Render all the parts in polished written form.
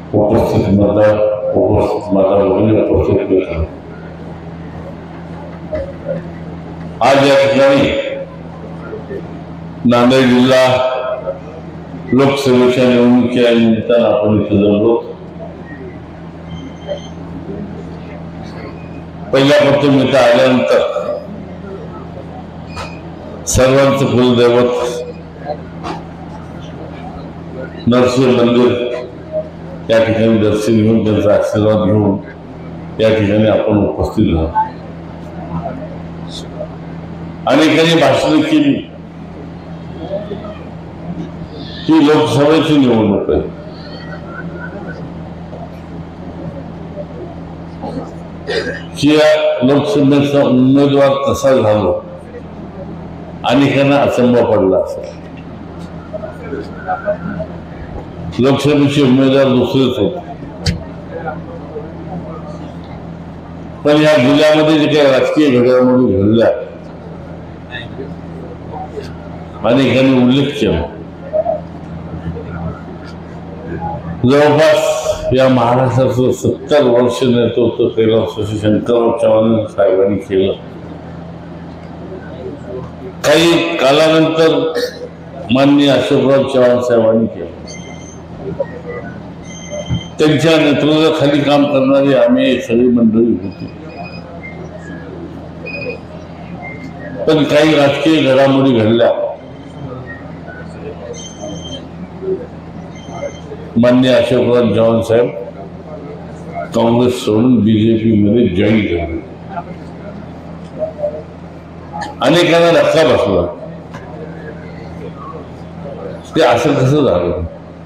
उपस्थित माता भगिनी, उपस्थित मित्र, आज या ठिकाणी नांदेड जिल्हा लोकसभेच्या निवडणुकीच्या निमित्तानं आपण इथे जमलो. पहिल्यापासून इथं आल्यानंतर सर्वांचं कुलदैवत नरसिंह मंदिर या ठिकाणी दर्शन घेऊन त्यांचा आशीर्वाद घेऊन या ठिकाणी आपण उपस्थित झालो. अनेकांनी भाषण केली की लोकसभेची निवडणूक आहे. की लोकसभेचा उमेदवार कसा झालो अनेकांना अचंबा पडला असेल. लोकसभेचे उमेदवार दुसरेच होते, पण या जिल्ह्यामध्ये जे काही राजकीय घडामोडी घडल्या अनेकांनी उल्लेख केला. जवळपास या महाराष्ट्राचं 70 वर्ष नेतृत्व कैलास शंकरराव चव्हाण साहेबांनी केलं. काही कालानंतर माननीय अशोकराव चव्हाण साहेबांनी केलं. त्यांच्या नेतृत्वाखाली काम करणारी आम्ही सगळी मंडळी होती. पण काही राजकीय घडामोडी घडल्या. माननीय अशोकराव चव्हाण साहेब काँग्रेस सोडून बीजेपी मध्ये जॉईन झाले. अनेकांना धक्का बसला. ते असं कसं झालं,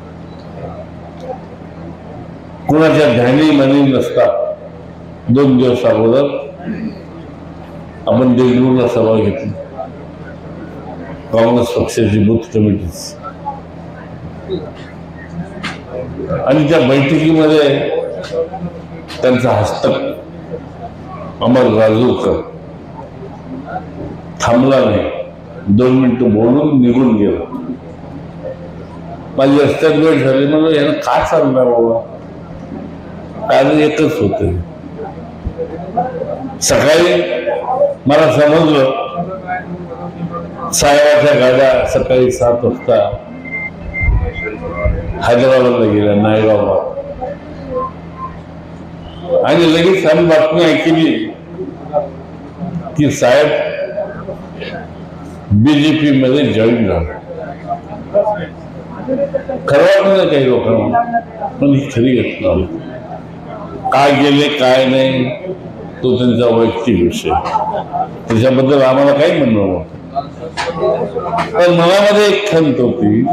कुणाच्या ध्यानी मनी नसता 2 दिवस अगोदर आपण देगलूरला सभा घेतली, काँग्रेस पक्षाची बूथ कमिटी, आणि त्या बैठकीमध्ये त्यांचा हस्तक अमर राजूरकर थांबला नाही. 2 मिनिटं बोलून निघून गेला. माझी रस्त्यात वेळ झाली. म्हणून यानं काय चालणार बाबा, कारण एकच होते. सकाळी मला समजलं साहेबाच्या गाड्या सकाळी 7 वाजता हैदराबादला गेल्या, नायगावला, आणि लगेच आम्ही बातमी ऐकली की साहेब बीजेपी मध्ये जॉईन झाले. खरं वाटलं काही लोकांना, पण ही खरी घटना. काय गेले काय नाही तो त्यांचा वैयक्तिक विषय, त्याच्याबद्दल आम्हाला काही म्हणणं नव्हतं. पण मनामध्ये एक खंत होती.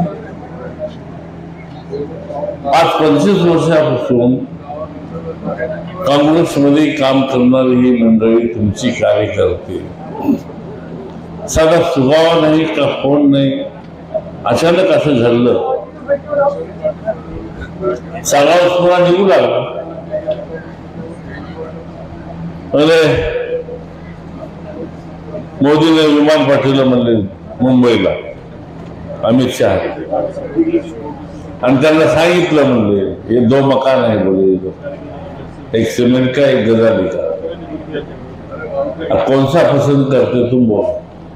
25 वर्षापासून काँग्रेसमध्ये काम करणारी ही मंडळी, तुमची कार्यकर्ते, साधा सुगावा नाही का फोन नाही, अचानक असं घडलं. सागावला निघू लागला. मोदीने विमान पाठवलं म्हणले मुंबईला अमित शहा, आणि त्यांना सांगितलं म्हणले हे 2 मकान आहे बोले, एक सिमेंट का एक गजाली का, कौन सा पसंद करते तुम बोल.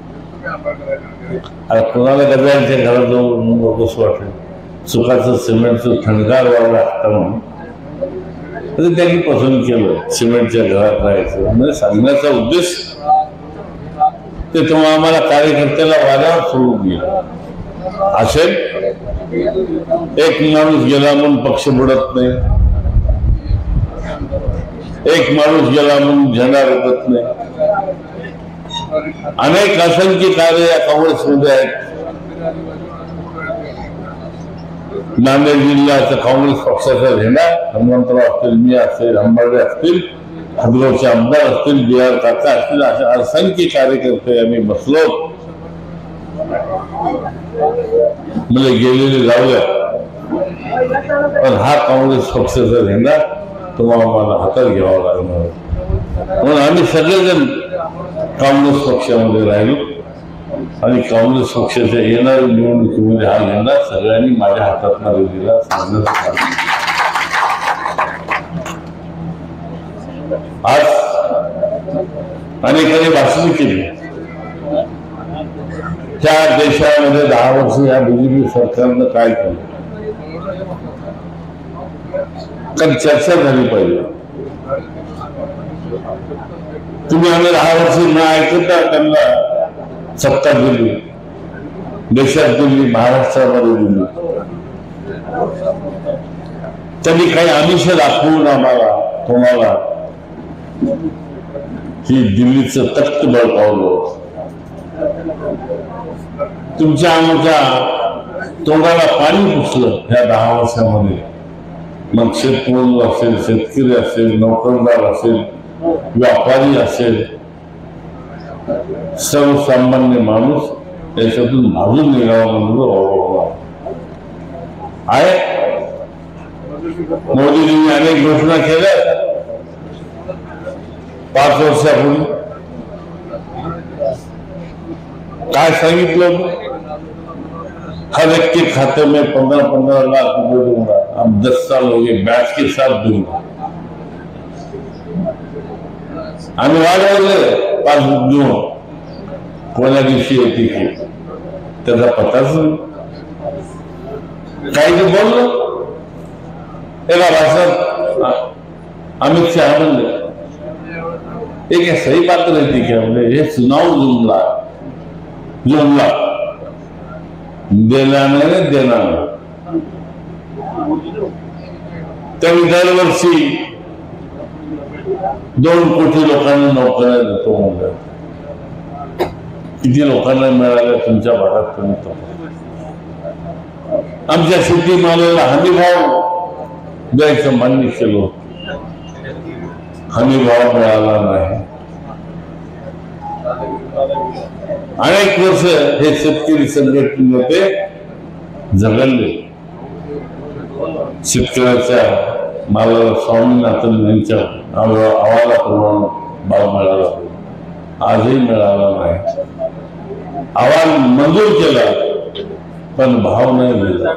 कोणाला गजालीच्या घरात जाऊन बघूस वाटेल, सुखाचं सिमेंटचं थंडगार वाला असतं म्हणून तर त्यांनी पसंत केलं सिमेंटच्या घरात राहायचं. म्हणजे सांगण्याचा उद्देश ते तेव्हा आम्हाला कार्यकर्त्याला वाऱ्यावर सोडून गेला असेल. एक माणूस गेला म्हणून पक्ष बुडत नाही, एक माणूस गेला म्हणून झेंडा रोखत नाही. अनेक असंख्य कार्य या काँग्रेसमध्ये आहेत. नांदेड जिल्ह्याचा काँग्रेस पक्षाचा झेंडा हनुमंतराव असतील, मी असेल, हंबर्डे असतील, हदगावचे आमदार असतील, BR काका असतील, अशा असंख्य कार्यकर्ते आम्ही बसलो. म्हणजे गेलेले जाऊया, पण हा काँग्रेस पक्षाचा झेंडा तुम्हाला आम्हाला हातात घ्यावा लागणार. म्हणून आम्ही सगळेजण काँग्रेस पक्षामध्ये राहिलो आणि काँग्रेस पक्षाच्या येणाऱ्या निवडणुकीमध्ये हा झेंडा सगळ्यांनी माझ्या हातात दिला. आज अनेकांनी भाषणे केली. त्या देशामध्ये 10 वर्ष या बीजेपी सरकारनं काय केलं, कारण चर्चा झाली पाहिजे. तुम्ही आम्ही 10 वर्ष न ऐकता त्यांना सत्ता दिली, देशात दिली, महाराष्ट्रामध्ये दिली. त्यांनी काही आमिष दाखवून आम्हाला तुम्हाला ही दिल्लीचं तख्त बळकावलं. तुमच्या आमच्या तोंडाला पाणी पुसलं ह्या 10 वर्षामध्ये. मग शेतमजूर असेल, शेतकरी असेल, नोकरदार असेल, व्यापारी असेल, सर्वसामान्य माणूस याच्यातून भाजून निघावा म्हणून आहे. मोदीजींनी अनेक घोषणा केल्या 5 वर्षापूर्वी. काय सांगितलं, हर एक के खाते में 15-15 लाख रुपए दूंगा, हम 10 साल हो गए, ब्याज के साथ दूंगा. आम्ही वाढवले 5 देऊ, कोणा दिवशी येते की त्याचा पताच नाही. काही ते बोललो एका भाषणात अमित शाह म्हणले, एक सही बात रहती क्या, बोले ये चुनाव जुमला देना नाही देना नाही. त्यावेळी दरवर्षी 2 कोटी लोकांना नोकऱ्या देतो म्हणलं. किती लोकांना मिळाल्या तुमच्या भागात तुम्ही तो. आमच्या शेतीमालाला हमी भाव द्यायचं मान्य केलं, हमी भाव मिळाला नाही. अनेक वर्ष हे शेतकरी संघटन होते झगडले. शेतकऱ्याच्या मालाला स्वामीनाथन यांच्या अहवालाप्रमाणे भाव मिळाला, आजही मिळाला नाही. अहवाल मंजूर केला पण भाव नाही दिला.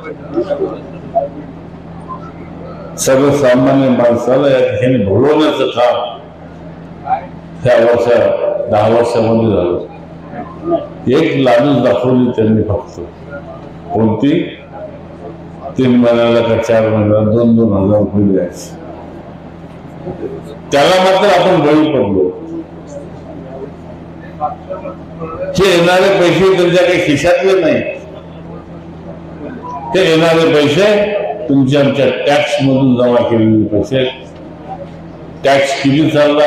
सर्वसामान्य माणसाला या ठिकाणी भरवण्याचं काम ह्या 10 वर्षामध्ये झालं. एक लालूच दाखवली त्यांनी फक्त. कोणती? 3 महिन्याला का 4 महिन्याला 2-2 हजार रुपये द्यायचे. त्याला मात्र आपण बळी पडलो. हे येणारे पैसे त्यांच्या काही खिशातले नाही. ते येणारे पैसे तुमच्या आमच्या टॅक्स मधून जमा केलेले पैसे. टॅक्स किती चालला?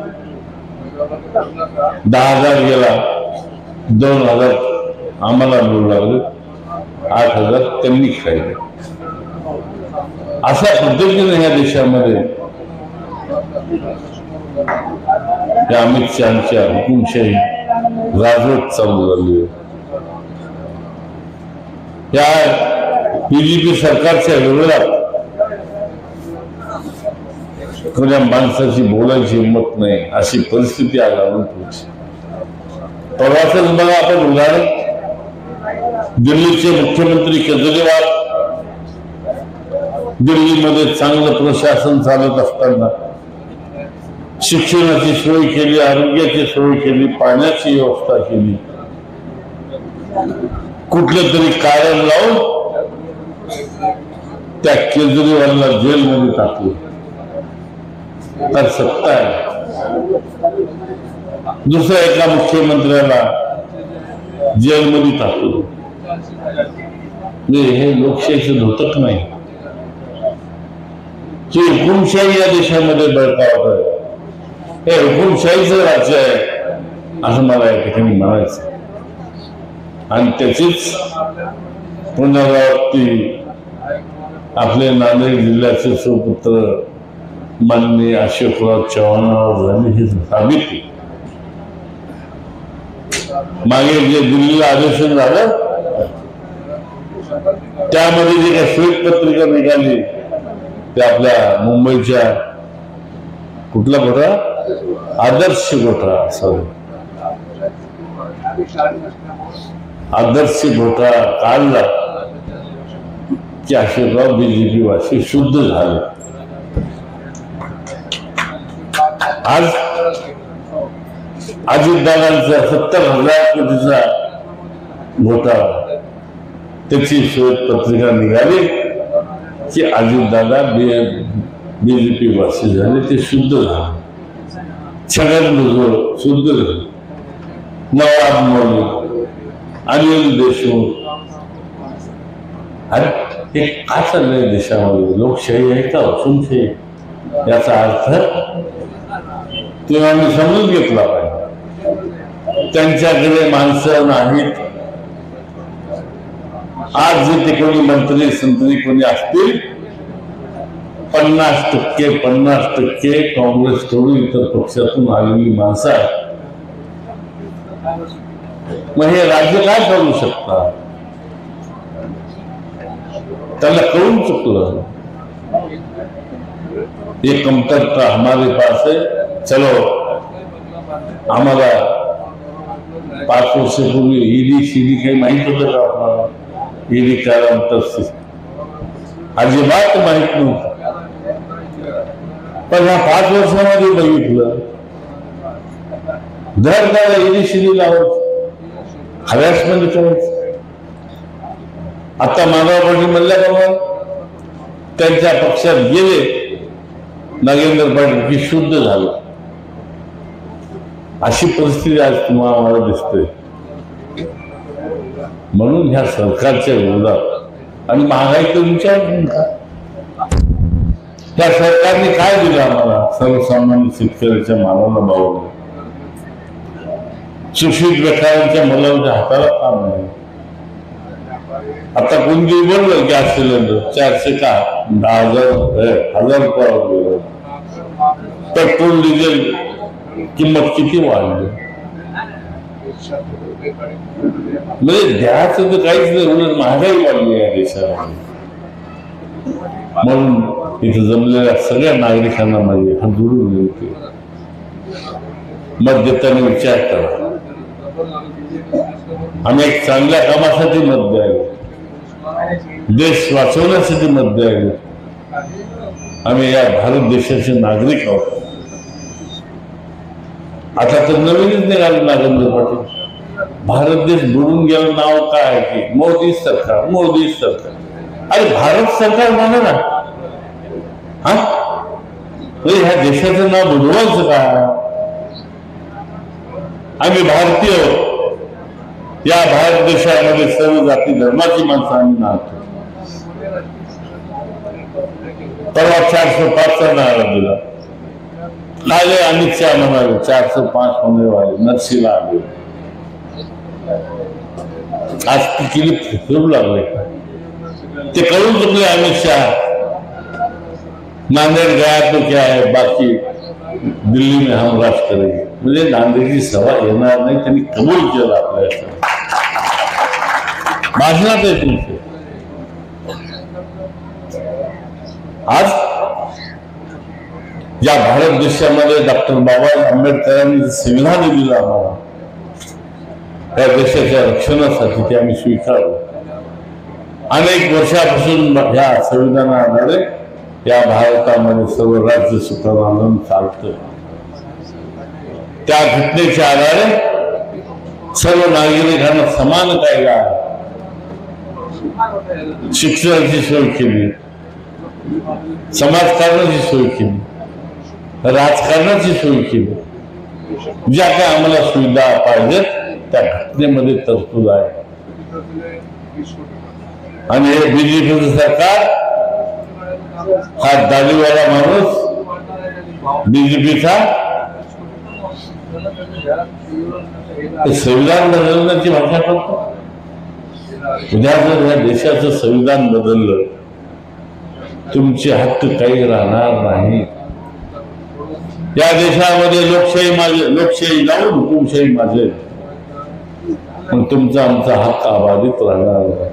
10,000 गेला, 2,000 आम्हाला मिळू लागले, 8,000 त्यांनी खायले. अशा पद्धतीने या देशामध्ये या अमित शहाच्या हुकुमशाही राजवट चालू झाली. या बीजेपी सरकारच्या विरोधात कोण्या माणसाची बोलायची हिंमत नाही, अशी परिस्थिती आज आणून पोहोचली. परवाच बघा आपण उदाहरण, दिल्लीचे मुख्यमंत्री केजरीवाल दिल्लीमध्ये चांगलं प्रशासन चालत असताना शिक्षणाची सोय केली, आरोग्याची सोय केली, पाण्याची व्यवस्था केली, कुठले तरी कारण लावून त्या केजरीवालला जेलमध्ये टाकले. तर सत्ता आहे. दुसऱ्या एका मुख्यमंत्र्याला जेलमध्ये टाकलं. हे लोकशाहीचं धोतक नाही, की हुकुमशाही या देशामध्ये बळकावत आहे. हे हुकुमशाहीचं राज्य आहे असं मला या ठिकाणी म्हणायचं. आणि त्याचीच पुनरावृत्ती आपले नांदेड जिल्ह्याचे सुपुत्र माननीय अशोकराव चव्हाणांवर झाली हे साबित. मागे जे दिल्लीला अधिवेशन झालं त्यामध्ये जी काही श्वेतपत्रिका निघाली ते आपल्या मुंबईच्या कुठला घोटाळा, आदर्श घोटाळा, सॉरी आदर्श घोटाळा काढला की अशोकराव बीजेपी वासी शुद्ध झाले. आज अजितदादांचा 70,000 कोटीचा घोटाळा, त्याची श्वेतपत्रिका निघाली की अजितदादा बीजेपी वासी झाले, ते शुद्ध झाले. छगन भुजबळ शुद्ध झाले, नवाब मौलिक, अनिल देशमुख. अरे हे काय चाललंय देशामध्ये? लोकशाही आहे का हुकुमशाही? याचा अर्थ तेव्हा आम्ही समजून घेतला पाहिजे. त्यांच्याकडे माणसं नाहीत. आज जे ते कोणी मंत्री संत्री कोणी असतील, 50% काँग्रेसकडून इतर पक्षातून आलेली माणसं आहेत. मग हे राज्य काय करू शकतात? त्याला कळून चुकलं. ये कमतरता हमारे पास है, चलो आम्हाला 5 वर्षापूर्वी ईडी सीडी काही माहित होतं का आपल्याला? ईडी काय म्हणतात अजिबात माहित नव्हतं. पण ह्या 5 वर्षामध्ये बघितलं, दर त्याला ईडी सीडी लावायचं, हॅरॅसमेंट करायचं. आता माधव पाटील म्हणल्याप्रमाणे त्यांच्या पक्षात गेले नागेंद्र पाटील की शुद्ध झालं. अशी परिस्थिती आज तुम्हाला दिसते. म्हणून ह्या सरकारच्या विरोधात, आणि महागाईचा विचार नका. त्या सरकारने काय दिलं आम्हाला? सर्वसामान्य शेतकऱ्याच्या मालाला भाव नाही, सुशिक्षित बेकारांच्या मुलांच्या हाताला काम नाही. आता कोणती बोललं गॅस सिलेंडर 400 का 10,000 रुपये. पेट्रोल डिझेल किंमत किती वाढली? म्हणजे द्यायचं तर काहीच नाही, उलट महागाई वाढली या देशामध्ये. म्हणून इथे जमलेल्या सगळ्या नागरिकांना माझे हात जोडून मिळते. मत देताना विचार करा. आम्ही एक चांगल्या कामासाठी मत द्यावे, देश वाचवण्यासाठी मत द्यावे. आम्ही या भारत देशाचे नागरिक आहोत. आता तर नवीनच निघालं नागेंद्र पाटील, भारत देश बुडून गेलं नाव काय की मोदी सरकार, मोदी सरकार. अरे भारत सरकार म्हणा ना. हा, ह्या देशाचं नाव बुडवायचं का? आम्ही भारतीय आहोत. या भारत देशामध्ये सर्व जाती धर्माची माणसं आम्ही नाहतो. परवा 405चा नारा दिला. काले अमित शाह म्हणाले 405 होने वाले नरसीला आले. आज किती फिरू लागले ते कळून चुकले अमित शाह. नांदेड गया तो क्या है, बाकी दिल्ली में हम राज करेंगे. म्हणजे नांदेडची सभा येणार नाही, त्यांनी कबूल केलं आपल्या भाषणात आहे तुमचे. आज या भारत देशामध्ये डॉक्टर बाबासाहेब आंबेडकरांनी संविधान दिलं आम्हाला, त्या देशाच्या रक्षणासाठी ते आम्ही स्वीकारलो. अनेक वर्षापासून या संविधानाद्वारे या भारतामध्ये सर्व राज्य सुखानं चालतं. त्या घटनेच्या आधारे सर्व नागरिकांना समान कायदा, शिक्षणाची सोय केली, समाजकारणाची सोय केली, राजकारणाची सोय केली. ज्या काय आम्हाला सुविधा पाहिजेत त्या घटनेमध्ये तरतूद आहे. आणि हे बीजेपीचं सरकार, हा दाढीवाला माणूस बीजेपीचा, संविधान बदलण्याची भाषा करतो. उद्या जर या देशाचं संविधान बदललं, तुमचे हक्क काही राहणार नाही. या देशामध्ये लोकशाही माझे, लोकशाही जाऊन हुकुमशाही माझे, पण तुमचा आमचा हक्क अबाधित राहणार नाही.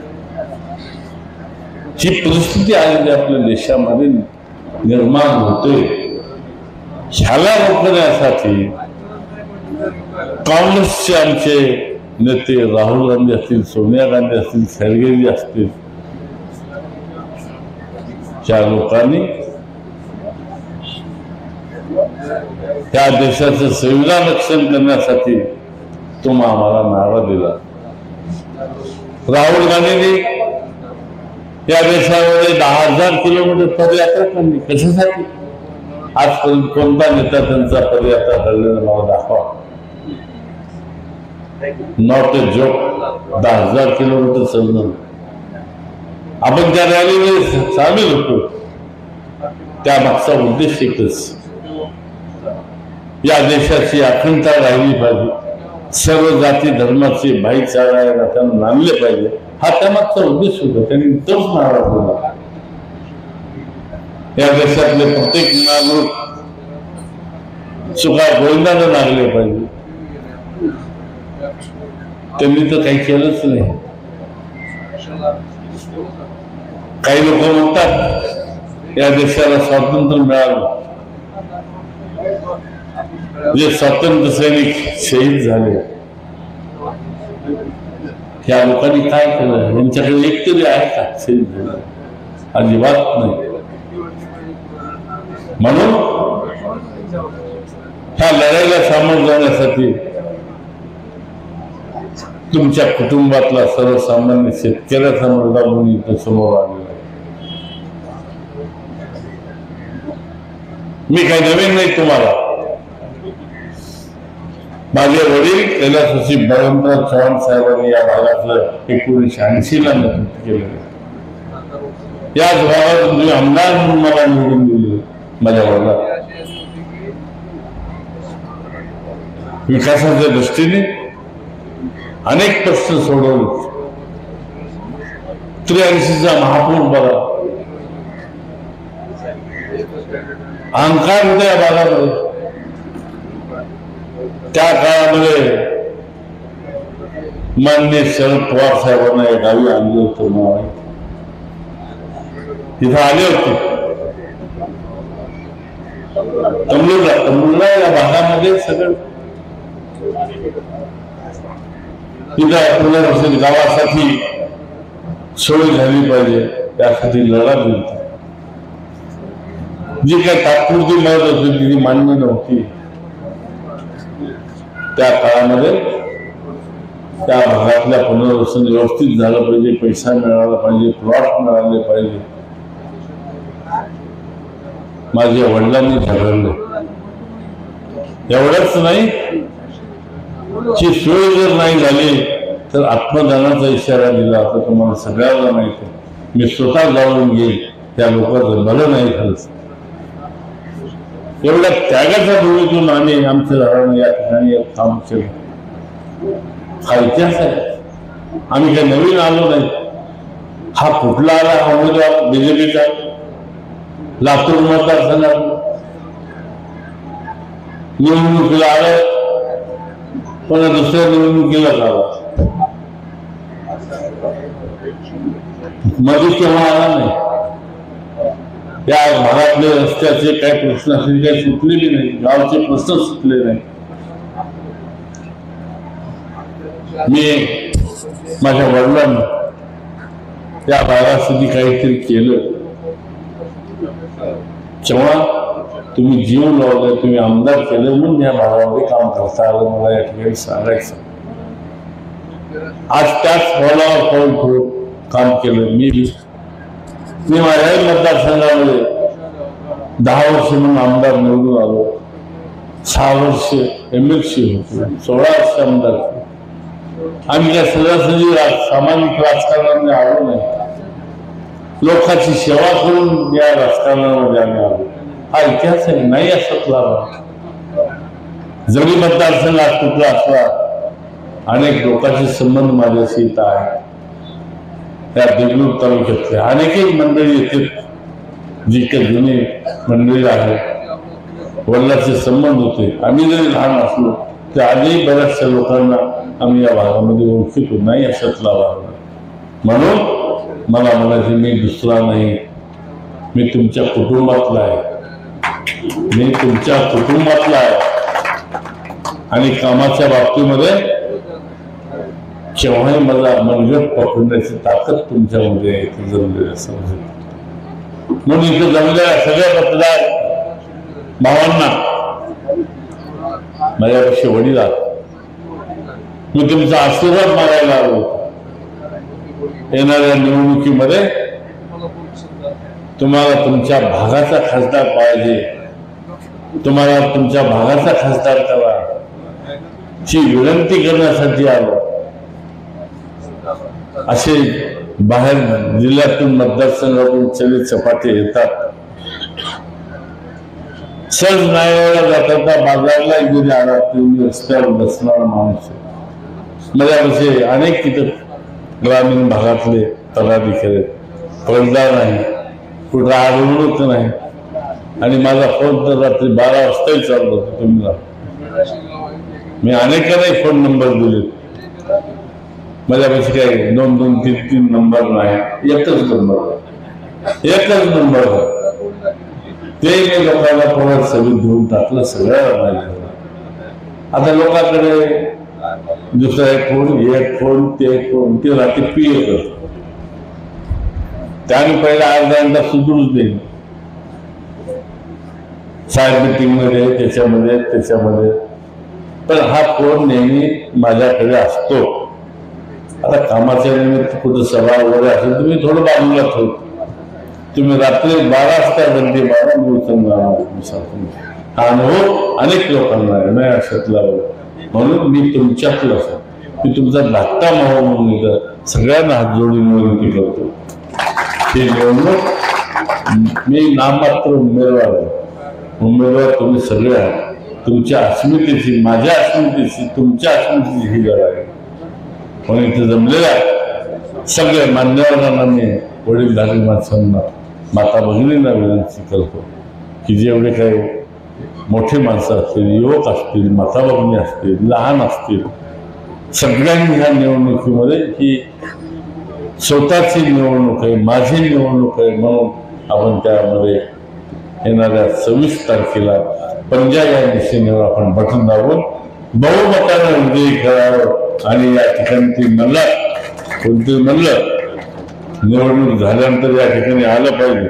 ही परिस्थिती आलेली आपल्या देशामध्ये निर्माण होते. ह्याला रोखण्यासाठी काँग्रेसचे आमचे नेते राहुल गांधी असतील, सोनिया गांधी असतील, खरगेजी असतील, त्या लोकांनी त्या देशाचं संविधान रक्षण करण्यासाठी तुम्ही आम्हाला नारा दिला. राहुल गांधींनी या देशामध्ये 10,000 किलोमीटर पदयात्रा काढली. कशासाठी? आजपर्यंत कोणता नेता त्यांचा पदयात्रा काढलेला मला दाखवा. Not a joke. 10,000 किलोमीटर चालणं. आपण त्या रॅलीमध्ये सामील होतो. त्या मागचा उद्देश एकच, या देशाची अखंडता राहिली पाहिजे, सर्व जाती धर्माचे भाईचारा त्यांना नांदले पाहिजे, हा त्यामागचा उद्देश होता. त्यांनी तोच नारा दिला. या देशातले प्रत्येक नागरिक सुखा गोविंदाने नागले पाहिजे. त्यांनी तर काही केलंच नाही. काही लोक म्हणतात या देशाला स्वातंत्र्य मिळालं, जे स्वातंत्र्य सैनिक शहीद झाले, या लोकांनी काय केलं? यांच्याकडे एक तरी आहे का शहीद झालं? अजिबात नाही. म्हणून ह्या लढाईला सामोरं जाण्यासाठी तुमच्या कुटुंबातला सर्वसामान्य शेतकऱ्याचा मुलगा म्हणून इथं समोर आलेला आहे. मी काही नवीन नाही तुम्हाला. माझे वडील कैलासवासी बळवंतराव चव्हाण साहेबांनी या भागातलं 1980ला नेतृत्व केलेलं. याच भागात तुम्ही आमदार म्हणून मला निवडून दिले. माझ्या वडिलांना विकासाच्या दृष्टीने अनेक प्रश्न सोडवले. 83चा महापौर बघा, अहंकार होता या भागामध्ये. त्या काळामध्ये माननीय शरद पवार साहेबांना या गावी आणलं होतं. तिथं आले होते. तमिळला या भागामध्ये सगळं तिथं पुनर्वसन गावासाठी सोय झाली पाहिजे, त्यासाठी लढा दिली. जी काही तात्पुरती मदत होती ती मान्य नव्हती. त्या काळामध्ये त्या भागातल्या पुनर्वसन व्यवस्थित झालं पाहिजे, पैसा मिळाला पाहिजे, प्लॉट मिळाले पाहिजे. माझ्या वडिलांनी ठरवलं. एवढंच नाही, ची सोय जर नाही झाली तर आत्मदानाचा इशारा दिला. आता तुम्हाला सगळ्यांना माहिती आहे. मी स्वतः जाऊन घेईल, त्या लोकांचं भलं नाही झालं. एवढ्या त्यागाच्या भूमीतून आम्ही आमच्या घराने या ठिकाणी काम केलं. हा इतिहास आहे. आम्ही काही नवीन आलो नाही. हा कुठला आला? हा उमेदवार बीजेपीचा लातूर मतदारसंघात निवडणुकीला आलाय, पण दुसऱ्या निवडणुकीला आला. मध्ये केव्हा आला नाही. या भागातले रस्त्याचे काही प्रश्न असले काही सुटलेले नाही. गावचे प्रश्न सुटले नाही. मी माझ्या वडिलांना या भागासाठी काहीतरी केलं. जेव्हा तुम्ही जीव लावला, तुम्ही आमदार केलं म्हणून या भागामध्ये काम करता आलं. मला या ठिकाणी सांगायचं. आज त्याच पावलावर पाऊल ठेवून काम केलं. मी माझ्याही मतदारसंघामध्ये 10 वर्ष म्हणून आमदार निवडून आलो. 6 वर्ष MLC होतो, 16 वर्ष आमदार. आम्ही त्या सहजासहजी सामाजिक राजकारणामध्ये आलो नाही. लोकांची सेवा करून या राजकारणामध्ये आम्ही आलो. हा इतिहास आहे. नाही असत लाभा. जरी मतदारसंघ आज कुठला असला, अनेक लोकांचे संबंध माझ्याशी इथं आहे. त्या देगलूर तालुक्यातले अनेक मंडळी येते, जी काही जुनी मंडळी आहे. वडिलांचे संबंध होते. आम्ही जरी लहान असलो तर आजही बऱ्याचशा लोकांना आम्ही या भागामध्ये ओळखीतो. नाही अशातला भाग. म्हणून मला म्हणायचे, मी दुसरा नाही, मी तुमच्या कुटुंबातला आहे. मी तुमच्या कुटुंबातला आहे. आणि कामाच्या बाबतीमध्ये केव्हाही मला मनगट पकडण्याची ताकद तुमच्यामध्ये आहे. जमलेल्या समजत म्हणून इथं जमलेल्या सगळ्या मतदार भावांना माझ्यापेक्षा वडील आहात, मी तुमचा आशीर्वाद मागायला आलो. येणाऱ्या निवडणुकीमध्ये तुम्हाला तुमच्या भागाचा खासदार पाहिजे, तुम्हाला तुमच्या भागाचा खासदार करा ची विनंती करण्यासाठी आलो. असे बाहेर जिल्ह्यातून मतदारसंघातून चलित सपाटे येतात. सहज न्यायालयाला जाता बाजारला गेले आला तुम्ही रस्त्यावर बसणारा माणूस. माझ्यापाशी अनेक तिथं ग्रामीण भागातले पदाधिकारी, पडदा नाही, कुठं आढळूनच नाही, आणि माझा फोन तर रात्री 12 वाजताही चालू होतो. तुम्हाला मी अनेकांनाही फोन नंबर दिले. माझ्यापाशी काही 2-2, 3-3 नंबर नाही, एकच नंबर ते मी लोकांना परत सगळं देऊन टाकलं. सगळ्याला माहिती. आता लोकांकडे दुसरा एक फोन ते रात्री पी करतो. त्याने पहिला अर्धा घंटा सुधरूच देईल. साहेब मीटिंग मध्ये त्याच्यामध्ये पण हा फोन नेहमी माझ्याकडे असतो. आता कामाच्या निमित्त कुठं सभा वगैरे असेल तुम्ही थोडं बाजूला ठेवतो. तुम्ही रात्री 12 वाजता बंदी 12 दिवसांना हा अनुभव अनेक लोकांना आहे. नाही अशातला म्हणून मी तुमच्यातलं असं मी तुमचा धाकटा भाऊ म्हणून सगळ्यांना हात जोडून विनंती करतो. ही निवडणूक मी नाममात्र उमेदवार आहे. उमेदवार तुम्ही सगळे आहात. तुमच्या अस्मितेची, माझ्या अस्मितेची, तुमच्या अस्मितेची ही लढाई आहे. म्हणून इथे जमलेल्या सगळ्या मान्यवरांना मी, वडीलधारी माणसांना, माता भगिनींना विनंती करतो की जेवढे काही मोठे माणसं असतील, युवक असतील, माता भगिनी असतील, लहान असतील, सगळ्यांनी ह्या निवडणुकीमध्ये ही स्वतःची निवडणूक आहे, माझी निवडणूक आहे म्हणून आपण त्यामध्ये येणाऱ्या 26 तारखेला पंजा या दिशेनेवर आपण बटन दाबून बहुमताने विजयी करावं. आणि या ठिकाणी ती कोणती म्हणलं निवडणूक झाल्यानंतर या ठिकाणी आलं पाहिजे.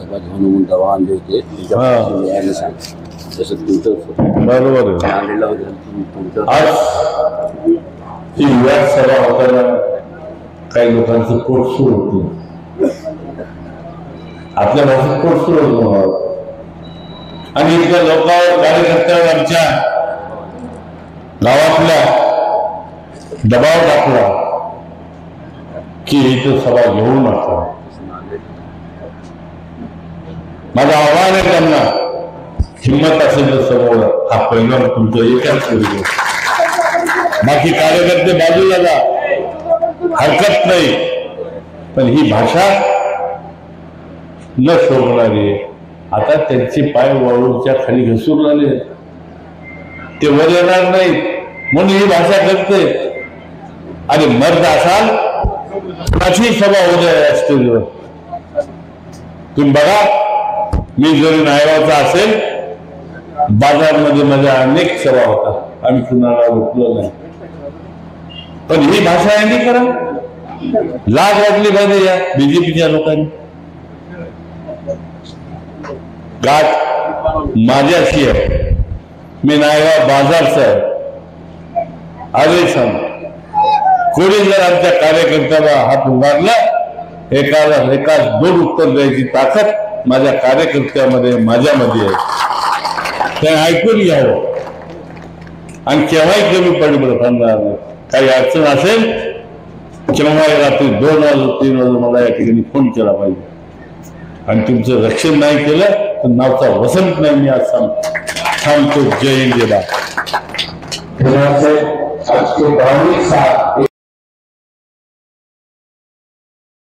बरोबर आहे. आज ही व्याज सभा होताना काही लोकांचं पोट सुरू होतं. आपल्या भाषेत पोट सुरू होतो. आणि इथल्या लोकांवर, कार्यकर्त्यावर आमच्या गावातल्या दबाव टाकला की इथं सभा घेऊ नका. माझं आव्हान आहे त्यांना, हिंमत असेल तर समोर हा परिणाम तुमचा एकाच करू. बाकी कार्यकर्ते बाजूला जा, हरकत नाही, पण ही भाषा न शोभणारी. आता त्यांचे पाय वाळूच्या खाली घसरून आले, ते वर येणार नाही म्हणून ही भाषा करते. आणि मर्द असाल माझी सभा होत आहे स्टेजवर. तुम्ही बघा, मी जरी नायगावचा असेल, बाजारमध्ये माझ्या अनेक सभा होतात, आम्ही कुणाला रोखलो नाही. पण ही भाषा यांनी करा, लाज वाटली पाहिजे या बीजेपीच्या लोकांनी. गाठ माझ्याशी आहे, मी नायगाव बाजारचा आहे. आदेश सांग, कोणी जर आमच्या कार्यकर्त्याला हात उभारला, एकाच 2 उत्तर द्यायची ताकद माझ्या कार्यकर्त्यामध्ये, माझ्यामध्ये आहे. ते ऐकून घ्यावं आणि केव्हाही कमी पडणार. काही अडचण असेल केव्हाही रात्री 2 वाजता 3 वाजता मला या ठिकाणी फोन केला पाहिजे. आणि तुमचं रक्षण नाही केलं तर नावचा वसंत नाही मी आज सांगतो. जय हिंद. जय भारत. आज के 22 साल